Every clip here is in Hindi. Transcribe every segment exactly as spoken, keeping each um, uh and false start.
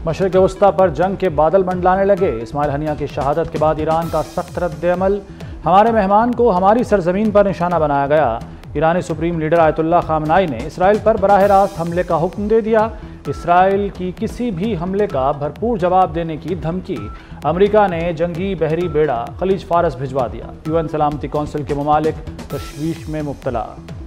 मशरिक़ वस्ता पर जंग के बादल मंडलाने लगे। इस्माइल हनिया की शहादत के बाद ईरान का सख्त रद्द-ए-अमल। हमारे मेहमान को हमारी सरजमीन पर निशाना बनाया गया। ईरानी सुप्रीम लीडर आयतुल्लाह खामनाई ने इसराइल पर बराह रास्त हमले का हुक्म दे दिया। इसराइल की किसी भी हमले का भरपूर जवाब देने की धमकी। अमेरिका ने जंगी बहरी बेड़ा खलीज फारस भिजवा दिया। यूएन सलामती कौंसिल के ममालिक तशवीश में मुब्तला।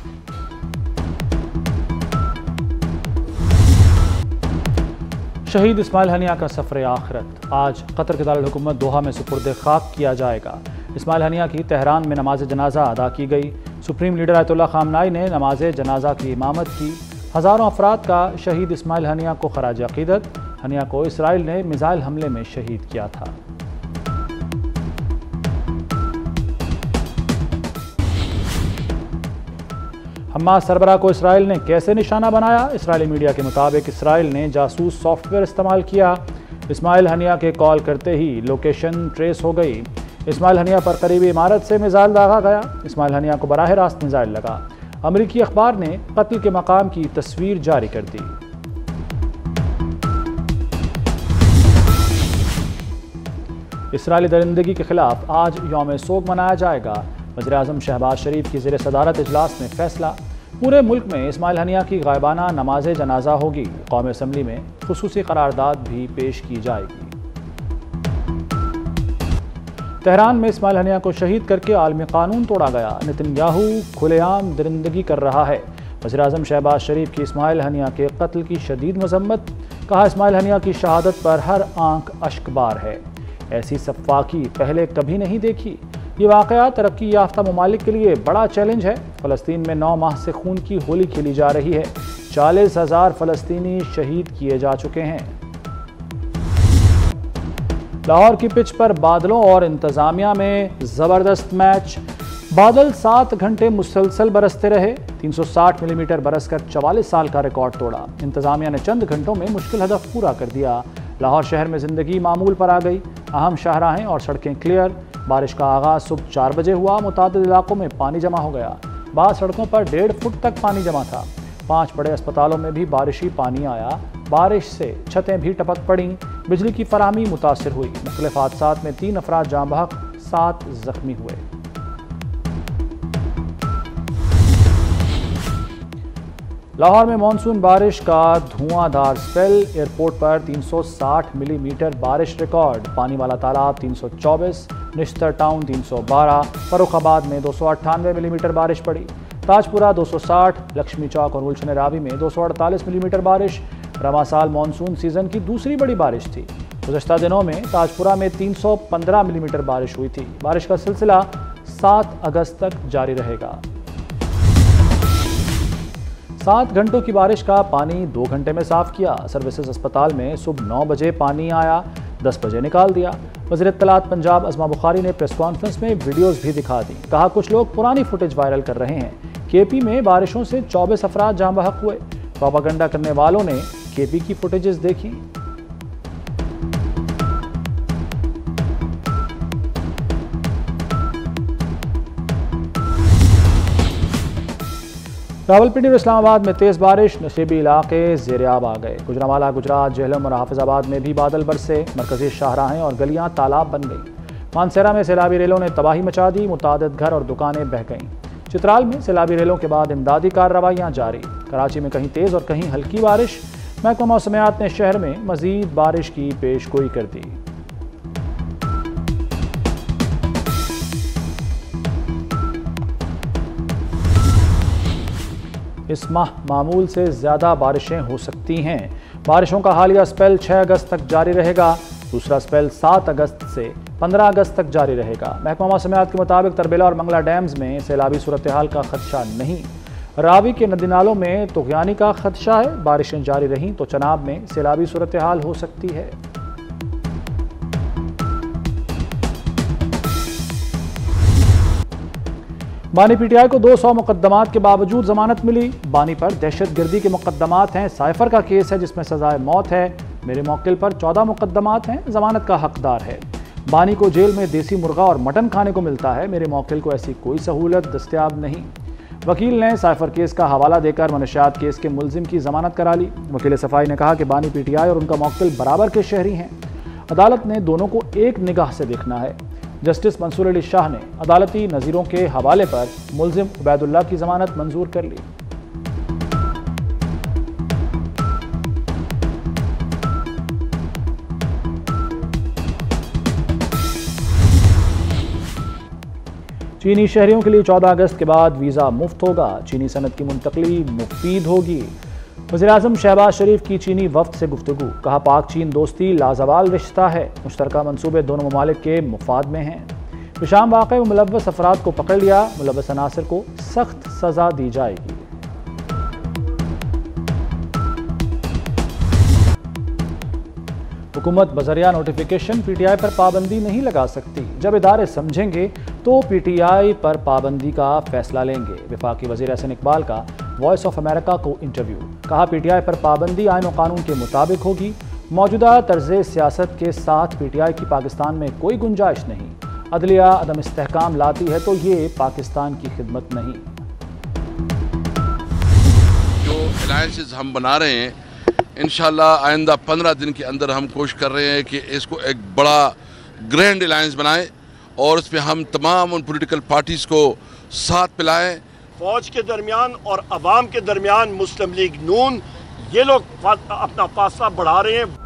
शहीद इस्माइल हनिया का सफ़र आखिरत आज कतर के दारुल हुकूमत दोहा में सुपुर्द खाक किया जाएगा। इस्माइल हनिया की तेहरान में नमाज जनाजा अदा की गई। सुप्रीम लीडर आयतुल्लाह खामनाई ने नमाज जनाजा की इमामत की। हज़ारों अफराद का शहीद इस्माइल हनिया को खराज अक़ीदत। हनिया को इसराइल ने मिसाइल हमले में शहीद किया था। हमास सरबराह को इसराइल ने कैसे निशाना बनाया? इसराइली मीडिया के मुताबिक इसराइल ने जासूस सॉफ्टवेयर इस्तेमाल किया। इस्माइल हनिया के कॉल करते ही लोकेशन ट्रेस हो गई। इस्माइल हनिया पर करीबी इमारत से मिसाइल दागा गया। इस्माइल हनिया को बराह रास्त मिसाइल लगा। अमरीकी अखबार ने कत्ल के मकाम की तस्वीर जारी कर दी। इसराइली दरिंदगी के खिलाफ आज यौम सोग मनाया जाएगा। वज़ीर-ए-आज़म शहबाज शरीफ की ज़ेर सदारत इजलास में फैसला। पूरे मुल्क में इस्माइल हनिया की गायबाना नमाज जनाजा होगी। कौमी असम्बली में खुसूसी करारदाद भी पेश की जाएगी। तेहरान में इस्माइल हनिया को शहीद करके आलमी कानून तोड़ा गया। नेतन्याहू खुलेआम दरिंदगी कर रहा है। वज़ीर-ए-आज़म शहबाज शरीफ की इस्माइल हनिया के कत्ल की शदीद मजम्मत। कहा, इस्माइल हनिया की शहादत पर हर आंख अश्कबार है। ऐसी सफ़ाकी पहले कभी नहीं देखी। ये वाक़या तरक्की याफ्ता ममालिक के लिए बड़ा चैलेंज है। फ़लस्तीन में नौ माह से खून की होली खेली जा रही है। चालीस हज़ार फ़लस्तीनी शहीद किए जा चुके हैं। लाहौर की पिच पर बादलों और इंतज़ामिया में ज़बरदस्त मैच। बादल सात घंटे मुसलसल बरसते रहे। तीन सौ साठ मिलीमीटर बरस कर चवालीस साल का रिकॉर्ड तोड़ा। इंतज़ामिया ने चंद घंटों में मुश्किल हदफ पूरा कर दिया। लाहौर शहर में ज़िंदगी मामूल पर आ गई। अहम शाहराहें और सड़कें क्लियर। बारिश का आगाज़ सुबह चार बजे हुआ। मुतादिद इलाकों में पानी जमा हो गया। बाद सड़कों पर डेढ़ फुट तक पानी जमा था। पांच बड़े अस्पतालों में भी बारिशी पानी आया। बारिश से छतें भी टपक पड़ी। बिजली की फराहमी मुतासिर हुई। मुख्तलिफ हादसात में तीन अफराद जाँ बहक, सात जख्मी हुए। लाहौर में मानसून बारिश का धुआंधार स्पेल। एयरपोर्ट पर तीन सौ साठ मिलीमीटर बारिश रिकॉर्ड। पानी वाला तालाब तीन सौ चौबीस, निश्तर टाउन तीन सौ बारह, फर्रुखाबाद में दो सौ अट्ठानवे मिलीमीटर बारिश पड़ी। ताजपुरा दो सौ साठ, लक्ष्मी चौक और गुलशन रावी में दो सौ अड़तालीस मिलीमीटर बारिश। रवां साल मानसून सीजन की दूसरी बड़ी बारिश थी। गुज़श्ता दिनों में ताजपुरा में तीन सौ पंद्रह मिलीमीटर बारिश हुई थी। बारिश का सिलसिला सात अगस्त तक जारी रहेगा। सात घंटों की बारिश का पानी दो घंटे में साफ किया। सर्विसेज अस्पताल में सुबह नौ बजे पानी आया, दस बजे निकाल दिया। वज़ीर इत्तलात पंजाब अज़मा बुखारी ने प्रेस कॉन्फ्रेंस में वीडियोस भी दिखा दी। कहा, कुछ लोग पुरानी फुटेज वायरल कर रहे हैं। केपी में बारिशों से चौबीस अफराद जाँ बहक हुए। प्रोपागंडा करने वालों ने केपी की फुटेजेस देखी। रावलपिंडी और इस्लामाबाद में तेज़ बारिश। नशेबी इलाके ज़ेर-ए-आब आ गए। गुजरांवाला, गुजरात, जेहलम और हाफिजाबाद में भी बादल बरसे। मरकजी शाहराहें और गलियां तालाब बन गईं। मानसेरा में सैलाबी रेलों ने तबाही मचा दी। मुतादिद घर और दुकानें बह गईं। चित्राल में सैलाबी रेलों के बाद इमदादी कार्रवाइयाँ जारी। कराची में कहीं तेज़ और कहीं हल्की बारिश। महकमा मौसमियात ने शहर में मज़ीद बारिश की पेशगोई कर दी। इस माह मामूल से ज़्यादा बारिशें हो सकती हैं। बारिशों का हालिया स्पेल छह अगस्त तक जारी रहेगा। दूसरा स्पेल सात अगस्त से पंद्रह अगस्त तक जारी रहेगा। महकमा मौसमियात के मुताबिक तरबेला और मंगला डैम्स में सैलाबी सूरत हाल का खदशा नहीं। रावी के नदी नालों में तुग़यानी का खदशा है। बारिशें जारी रहीं तो चनाब में सैलाबी सूरत हाल हो सकती है। बानी पीटीआई को दो सौ मुकदमात के बावजूद जमानत मिली। बानी पर दहशत गर्दी के मुकदमात हैं। साइफर का केस है जिसमें सजाए मौत है। मेरे मौकिल पर चौदह मुकदमात हैं। जमानत का हकदार है। बानी को जेल में देसी मुर्गा और मटन खाने को मिलता है। मेरे मौकिल को ऐसी कोई सहूलत दस्तयाब नहीं। वकील ने साइफर केस का हवाला देकर मनशियात केस के मुलजिम की जमानत करा ली। वकील सफाई ने कहा कि बानी पीटीआई और उनका मौक्किल बराबर के शहरी हैं। अदालत ने दोनों को एक निगाह से देखना है। जस्टिस मंसूर अली शाह ने अदालती नज़ीरों के हवाले पर मुलजिम उबैदुल्लाह की जमानत मंजूर कर ली। चीनी शहरियों के लिए चौदह अगस्त के बाद वीज़ा मुफ्त होगा। चीनी सनद की मुंतकली मुफीद होगी। वज़ीर-ए-आज़म शहबाज शरीफ की चीनी वफ्द से गुफ्तगू। कहा पाक चीन दोस्ती लाजवाल रिश्ता है। मुश्तरका मंसूबे दोनों ममालिक के मुफाद में हैं। विशाम वाक़े में मुलव्वस अफराद को पकड़ लिया। मुलव्वस अनासर को सख्त सजा दी जाएगी। हुकूमत बजरिया नोटिफिकेशन पीटीआई पर पाबंदी नहीं लगा सकती। जब इदारे समझेंगे तो पीटीआई पर पाबंदी का फैसला लेंगे। वफाकी वज़ीर एहसन इकबाल का वॉइस ऑफ अमेरिका को इंटरव्यू। कहा पीटीआई पर पाबंदी आईन और कानून के मुताबिक होगी। मौजूदा तर्ज़ सियासत के साथ पीटीआई की पाकिस्तान में कोई गुंजाइश नहीं। अदलिया अदम इस्तेहकाम लाती है तो ये पाकिस्तान की खिदमत नहीं। जो अलायंसेस हम बना रहे हैं इंशाल्लाह आइंदा पंद्रह दिन के अंदर हम कोशिश कर रहे हैं कि इसको एक बड़ा ग्रैंड अलायंस बनाएं और उसमें हम तमाम उन पॉलिटिकल पार्टीज़ को साथ पिलाएं। फौज के दरमियान और अवाम के दरमियान मुस्लिम लीग नून ये लोग अपना फासला बढ़ा रहे हैं।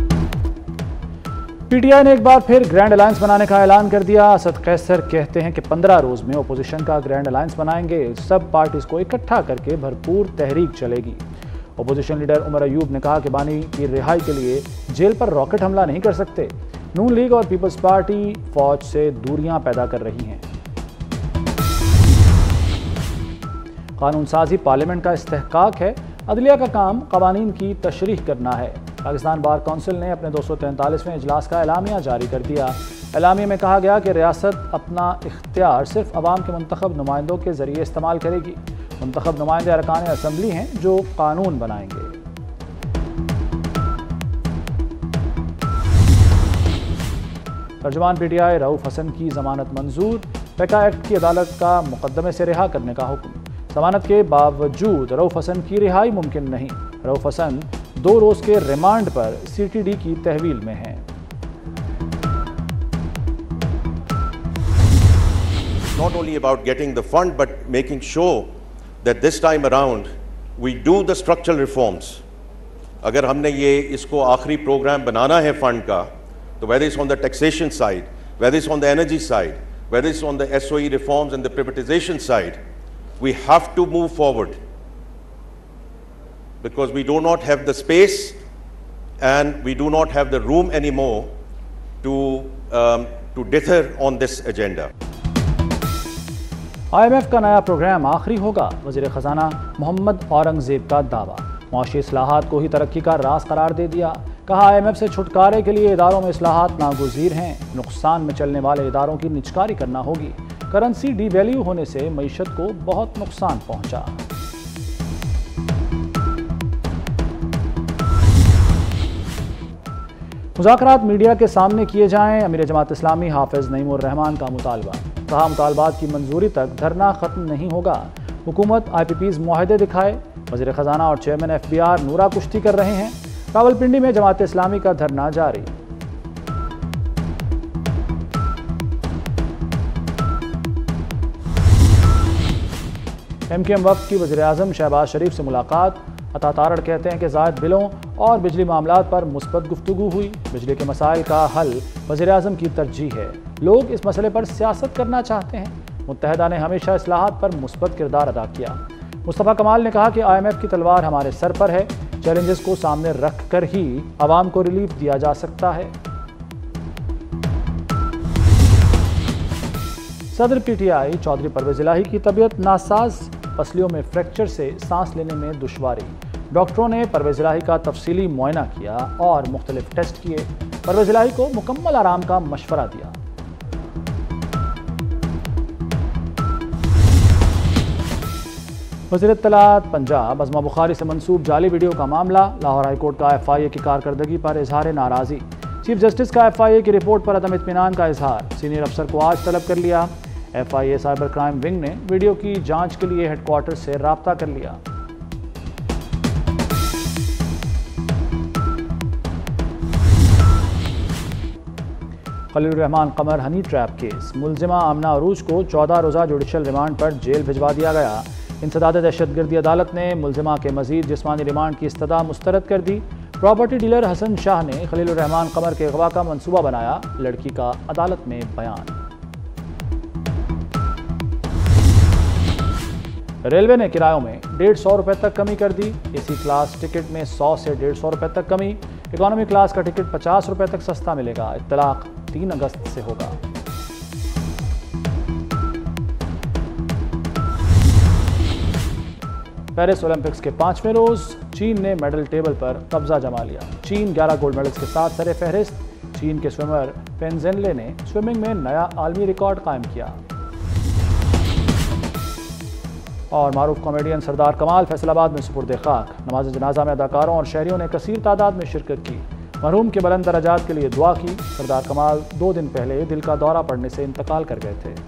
पीटीआई ने एक बार फिर ग्रैंड अलायंस बनाने का ऐलान कर दिया। असद कैसर कहते हैं कि पंद्रह रोज में अपोजिशन का ग्रैंड अलायंस बनाएंगे। सब पार्टीज को इकट्ठा करके भरपूर तहरीक चलेगी। अपोजिशन लीडर उमर अयूब ने कहा कि बानी की रिहाई के लिए जेल पर रॉकेट हमला नहीं कर सकते। नून लीग और पीपल्स पार्टी फौज से दूरियां पैदा कर रही हैं। कानून साजी पार्लियामेंट का इस्तेहकाक है। अदलिया का काम कवानीन की तशरीह करना है। पाकिस्तान बार कौंसिल ने अपने दो सौ तैंतालीसवें इजलास का एलामिया जारी कर दिया। एलामिया में कहा गया कि रियासत अपना इख्तियार सिर्फ अवाम के मुंतखब नुमाइंदों के जरिए इस्तेमाल करेगी। मुंतखब नुमाइंदे अरकान असम्बली हैं जो कानून बनाएंगे। तर्जुमान पीटीआई रऊफ हसन की जमानत मंजूर। पैका एक्ट की अदालत का मुकदमे से रिहा करने का हुक्म। जमानत के बावजूद रऊफ हसन की रिहाई मुमकिन नहीं। रऊफ हसन दो रोज के रिमांड पर सीटीडी की तहवील में हैं। Not only about getting the fund but making sure that this time around we do the structural reforms. अगर हमने ये इसको आखिरी प्रोग्राम बनाना है फंड का, तो whether it's on the taxation side, whether it's on the energy side, whether it's on the S O E reforms and the privatization side, we have to move forward because we do not have the space and we do not have the room anymore to um, to dither on this agenda. I M F का नया प्रोग्राम आखिरी होगा। वज़ीर ख़जाना मोहम्मद औरंगज़ेब का दावा। मुआशी इस्लाहात को ही तरक्की का राज करार दे दिया। कहा आई एम एफ से छुटकारे के लिए इदारों में इस्लाहात नागुज़ीर हैं। नुकसान में चलने वाले इदारों की निजकारी करना होगी। करेंसी डीवैल्यू होने से मईशत को बहुत नुकसान पहुंचा। मुज़ाकरात मीडिया के सामने किए जाएं। अमीर जमात इस्लामी हाफिज नईमुर रहमान का मुतालबा। कहा मुतालबात की मंजूरी तक धरना खत्म नहीं होगा। हुकूमत आई पी पीज़ मुआहदे दिखाए। वज़ीर ख़जाना और चेयरमैन एफ बी आर नूरा कुश्ती कर रहे हैं। रावलपिंडी में जमात इस्लामी का धरना जारी। एम के एम वफ़द की वज़ीर-ए-आज़म शहबाज शरीफ से मुलाकात। अता तारड़ कहते हैं कि ज़ायद बिलों और बिजली मामलात पर मुस्बत गुफ्तगू हुई। बिजली के मसाइल का हल वज़ीर-ए-आज़म की तरजीह है। लोग इस मसले पर सियासत करना चाहते हैं। मुत्तहदा ने हमेशा इस्लाहात पर मुस्बत किरदार अदा किया। मुस्तफ़ा कमाल ने कहा कि आई एम एफ की तलवार हमारे सर पर है। चैलेंजेस को सामने रख कर ही आवाम को रिलीफ दिया जा सकता है। सदर P T I Chaudhry Parvez Elahi की तबीयत नासाज। पसलियों में फ्रैक्चर से सांस लेने में दुश्वारी। डॉक्टरों ने परवेज़ इलाही का तफसीली मुआयना किया और मुख्तलिफ टेस्ट किए। परवेज़ इलाही को मुकम्मल आराम का मशवरा दिया। वज़ीर इत्तलात पंजाब अज़मा बुखारी से मंसूब जाली वीडियो का मामला। लाहौर हाईकोर्ट का एफ आई ए की कारकर्दगी पर इजहार नाराज़ी। चीफ जस्टिस का एफ आई ए की रिपोर्ट पर अदम इत्मीनान का इजहार। सीनियर अफसर को आज तलब कर लिया। F I A cyber crime wing ने वीडियो की जांच के लिए हेडक्वार्टर से राब्ता कर लिया। Khalil Rehman Qamar honey trap case, मुलजिमा आमना अरूज को चौदह रोज़ा जुडिशल रिमांड पर जेल भिजवा दिया गया। इंसदाद दहशतगर्दी अदालत ने मुलजिमा के मजीद जिस्मानी रिमांड की इस्तदा मुस्तरद कर दी। प्रॉपर्टी डीलर हसन शाह ने खलील रहमान कमर के अगवा का मंसूबा बनाया, लड़की का अदालत में बयान। रेलवे ने किरायों में डेढ़ सौ रुपये तक कमी कर दी। एसी क्लास टिकट में सौ से डेढ़ सौ रुपये तक कमी। इकोनॉमी क्लास का टिकट पचास रुपये तक सस्ता मिलेगा। इत्तलाक तीन अगस्त से होगा। पेरिस ओलंपिक्स के पांचवें रोज चीन ने मेडल टेबल पर कब्जा जमा लिया। चीन ग्यारह गोल्ड मेडल्स के साथ सरे फहरिस्त। चीन के स्विमर पेन जेनले ने स्विमिंग में नया आलमी रिकॉर्ड कायम किया। और मारूफ कॉमेडियन सरदार कमाल फैसलाबाद में सुपुर्द खाक। नमाज जनाजा में अदाकारों और शहरियों ने कसीर तादाद में शिरकत की। मरहूम के बुलंद दराजात के लिए दुआ की। सरदार कमाल दो दिन पहले दिल का दौरा पड़ने से इंतकाल कर गए थे।